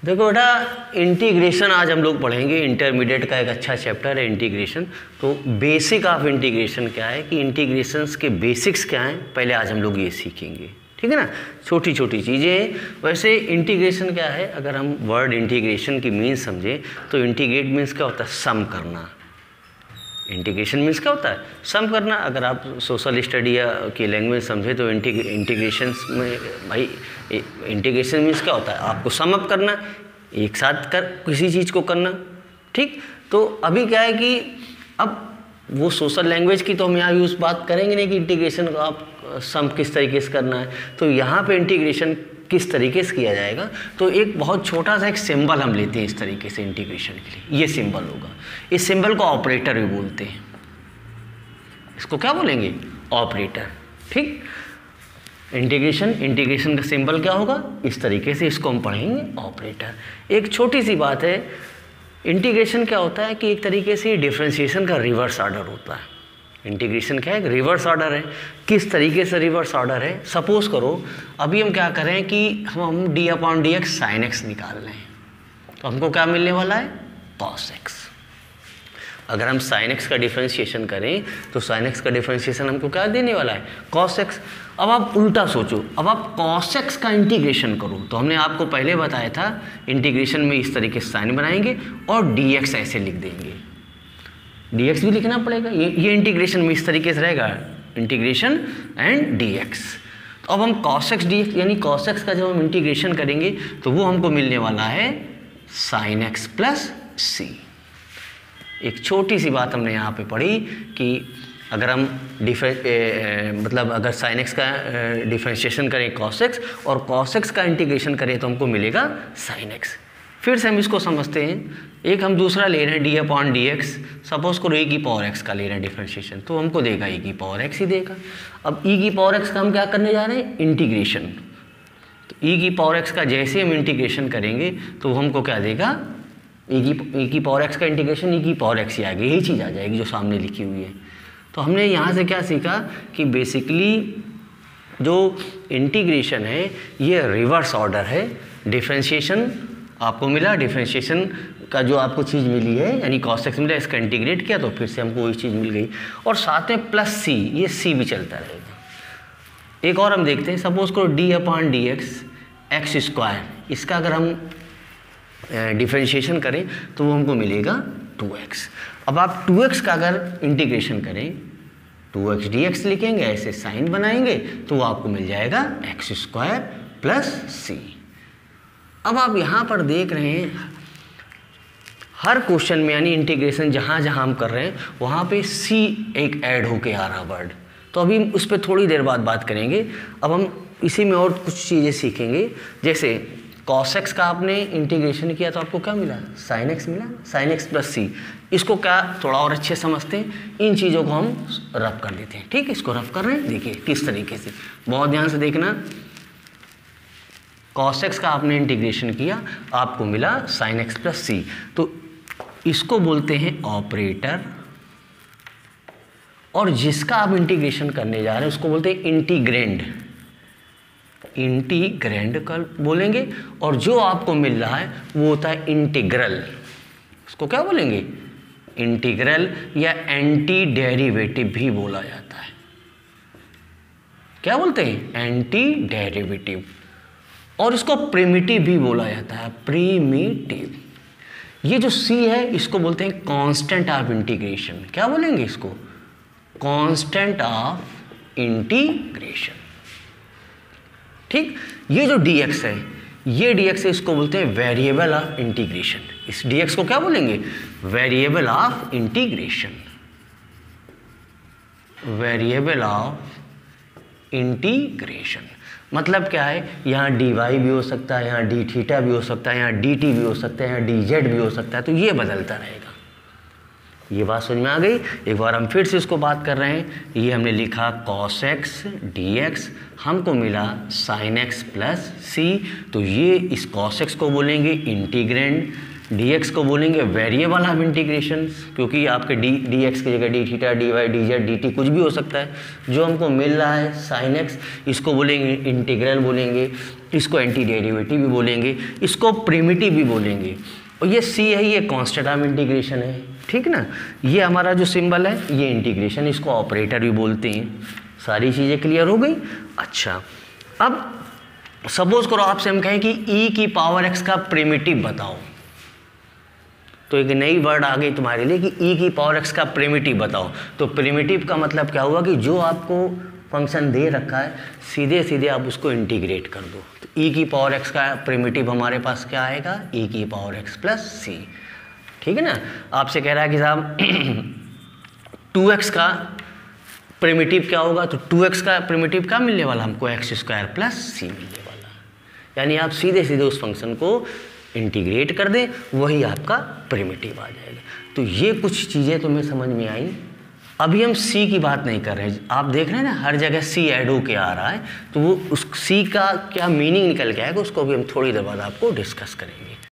देखो बेटा, इंटीग्रेशन आज हम लोग पढ़ेंगे। इंटरमीडिएट का एक अच्छा चैप्टर है इंटीग्रेशन। तो बेसिक ऑफ इंटीग्रेशन क्या है कि इंटीग्रेशंस के बेसिक्स क्या हैं, पहले आज हम लोग ये सीखेंगे, ठीक है ना। छोटी छोटी चीज़ें हैं। वैसे इंटीग्रेशन क्या है, अगर हम वर्ड इंटीग्रेशन की मीन समझें तो इंटीग्रेट मीन्स क्या होता है, सम करना। इंटीग्रेशन मीन्स क्या होता है, सम करना। अगर आप सोशल स्टडी या की लैंग्वेज समझे तो इंटीग्रेशन में भाई इंटीग्रेशन मीन्स क्या होता है, आपको सम अप करना, एक साथ कर किसी चीज़ को करना, ठीक। तो अभी क्या है कि अब वो सोशल लैंग्वेज की तो हम यहाँ यूज़ बात करेंगे नहीं कि इंटीग्रेशन को आप सम किस तरीके से करना है। तो यहाँ पे इंटीग्रेशन किस तरीके से किया जाएगा, तो एक बहुत छोटा सा एक सिंबल हम लेते हैं इस तरीके से इंटीग्रेशन के लिए। ये सिंबल होगा, इस सिंबल को ऑपरेटर भी बोलते हैं। इसको क्या बोलेंगे, ऑपरेटर, ठीक। इंटीग्रेशन का सिंबल क्या होगा, इस तरीके से इसको हम पढ़ेंगे, ऑपरेटर। एक छोटी सी बात है, इंटीग्रेशन क्या होता है कि एक तरीके से डिफरेंशिएशन का रिवर्स ऑर्डर होता है। इंटीग्रेशन क्या है, रिवर्स ऑर्डर है। किस तरीके से रिवर्स ऑर्डर है, सपोज करो अभी हम क्या करें कि हम d/dx sin x निकाल रहे हैं, तो हमको क्या मिलने वाला है, cos x। अगर हम sin x का डिफरेंशिएशन करें तो sin x का डिफरेंशिएशन हमको क्या देने वाला है, cos x। अब आप उल्टा सोचो, अब आप cos x का इंटीग्रेशन करो, तो हमने आपको पहले बताया था इंटीग्रेशन में इस तरीके से साइन बनाएंगे और dx ऐसे लिख देंगे, dx भी लिखना पड़ेगा। ये इंटीग्रेशन में इस तरीके से रहेगा, इंटीग्रेशन एंड dx। तो अब हम cos x dx यानी cos x का जब हम इंटीग्रेशन करेंगे तो वो हमको मिलने वाला है sin x प्लस c। एक छोटी सी बात हमने यहाँ पे पढ़ी कि अगर हम मतलब अगर sin x का डिफरेंशिएशन करें cos x और cos x का इंटीग्रेशन करें तो हमको मिलेगा sin x। फिर से हम इसको समझते हैं, एक हम दूसरा ले रहे हैं d/dx, सपोज करो e की पावर x का ले रहे हैं डिफरेंशिएशन, तो हमको देगा e की पावर x ही देगा। अब e की पावर x का हम क्या करने जा रहे हैं, इंटीग्रेशन। तो e की पावर x का जैसे हम इंटीग्रेशन करेंगे तो वो हमको क्या देगा, e की पावर x का इंटीग्रेशन e की पावर x ही आएगी, यही चीज़ आ जाएगी जो सामने लिखी हुई है। तो हमने यहाँ से क्या सीखा कि बेसिकली जो इंटीग्रेशन है ये रिवर्स ऑर्डर है। डिफरेंशिएशन आपको मिला, डिफरेंशिएशन का जो आपको चीज़ मिली है यानी cos x मिला, इसका इंटीग्रेट किया तो फिर से हमको वही चीज़ मिल गई, और साथ में प्लस c, ये c भी चलता रहेगा। एक और हम देखते हैं, सपोज करो d/dx x², इसका अगर हम डिफरेंशिएशन करें तो वो हमको मिलेगा 2x। अब आप 2x का अगर इंटीग्रेशन करें 2x dx लिखेंगे, ऐसे साइन बनाएंगे तो वो आपको मिल जाएगा x² प्लस c। अब आप यहाँ पर देख रहे हैं हर क्वेश्चन में यानी इंटीग्रेशन जहाँ जहाँ हम कर रहे हैं वहाँ पे c एक ऐड होके आ रहा वर्ड, तो अभी उस पर थोड़ी देर बाद बात करेंगे। अब हम इसी में और कुछ चीज़ें सीखेंगे, जैसे cos x का आपने इंटीग्रेशन किया तो आपको क्या मिला, sin x मिला, sin x प्लस c। इसको क्या थोड़ा और अच्छे समझते हैं, इन चीज़ों को हम रफ कर देते हैं, ठीक है। इसको रफ कर रहे हैं, देखिए किस तरीके से, बहुत ध्यान से देखना। cos x का आपने इंटीग्रेशन किया, आपको मिला sin x प्लस c, तो इसको बोलते हैं ऑपरेटर। और जिसका आप इंटीग्रेशन करने जा रहे हैं उसको बोलते हैं इंटीग्रैंड, इंटीग्रैंड कल बोलेंगे। और जो आपको मिल रहा है वो होता है इंटीग्रल, उसको क्या बोलेंगे, इंटीग्रल या एंटी डेरिवेटिव भी बोला जाता है। क्या बोलते हैं, एंटी डेरिवेटिव। और इसको प्रिमिटिव भी बोला जाता है, प्रिमिटिव। ये जो c है इसको बोलते हैं कांस्टेंट ऑफ इंटीग्रेशन। क्या बोलेंगे इसको, कांस्टेंट ऑफ इंटीग्रेशन, ठीक। ये जो dx है, ये dx है, इसको बोलते हैं वेरिएबल ऑफ इंटीग्रेशन। इस dx को क्या बोलेंगे, variable of integration, variable of integration. मतलब क्या है, यहाँ dy भी हो सकता है, यहाँ dθ भी हो सकता है, यहाँ dt भी हो सकता है, यहाँ dz भी हो सकता है, तो ये बदलता रहेगा। ये बात समझ में आ गई। एक बार हम फिर से इसको बात कर रहे हैं, ये हमने लिखा cos x dx, हमको मिला sin x प्लस c, तो ये इस cos x को बोलेंगे इंटीग्रैंड, dx को बोलेंगे वेरिएबल ऑफ इंटीग्रेशन, क्योंकि आपके dx की जगह dθ dy dz dt कुछ भी हो सकता है। जो हमको मिल रहा है sin x, इसको बोलेंगे इंटीग्रल बोलेंगे, इसको एंटी डेरिवेटिव भी बोलेंगे, इसको प्रिमिटिव भी बोलेंगे। और ये सी है, ये कांस्टेंट ऑफ इंटीग्रेशन है, ठीक ना। ये हमारा जो सिंबल है ये इंटीग्रेशन, इसको ऑपरेटर भी बोलते हैं। सारी चीज़ें क्लियर हो गई। अच्छा, अब सपोज करो आपसे हम कहें कि ई की पावर एक्स का प्रिमिटिव बताओ, तो एक नई वर्ड आ गई तुम्हारे लिए कि ई की पावर एक्स का प्रिमिटिव बताओ। तो प्रिमिटिव का मतलब क्या हुआ कि जो आपको फंक्शन दे रखा है सीधे सीधे आप उसको इंटीग्रेट कर दो। तो ई की पावर एक्स का प्रिमिटिव हमारे पास क्या आएगा, ई की पावर एक्स प्लस सी, ठीक है ना। आपसे कह रहा है कि साहब 2x का प्रिमिटिव क्या होगा, तो 2x का प्रिमिटिव क्या मिलने वाला हमको, एक्स स्क्वायर प्लस सी मिलने वाला। यानी आप सीधे सीधे उस फंक्शन को इंटीग्रेट कर दें, वही आपका प्रिमिटिव आ जाएगा। तो ये कुछ चीज़ें तुम्हें समझ में आई। अभी हम सी की बात नहीं कर रहे हैं, आप देख रहे हैं ना हर जगह सी ऐड होके आ रहा है, तो वो उस सी का क्या मीनिंग निकल के आएगा उसको भी हम थोड़ी देर बाद आपको डिस्कस करेंगे।